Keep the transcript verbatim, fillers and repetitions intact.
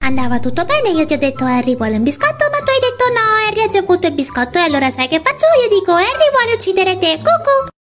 andava tutto bene, io ti ho detto Harry vuole un biscotto, ma tu hai detto no, Harry ha già avuto il biscotto, e allora sai che faccio? Io dico Harry vuole uccidere te, cucù!